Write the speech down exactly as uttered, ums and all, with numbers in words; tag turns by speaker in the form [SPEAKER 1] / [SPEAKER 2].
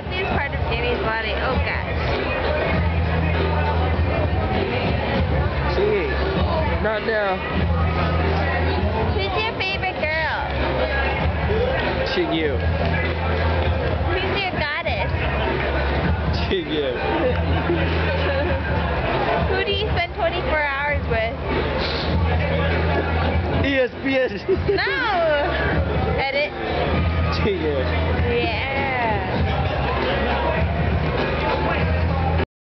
[SPEAKER 1] seems part of Jamie's body. Oh gosh.
[SPEAKER 2] See, not now.
[SPEAKER 1] Who's your favorite girl?
[SPEAKER 2] Ching you.
[SPEAKER 1] Who's your goddess?
[SPEAKER 2] Ching you.
[SPEAKER 1] Who do you spend twenty-four hours with?
[SPEAKER 2] E S P N.
[SPEAKER 1] No! Edit.
[SPEAKER 2] Ching you.
[SPEAKER 1] Yeah.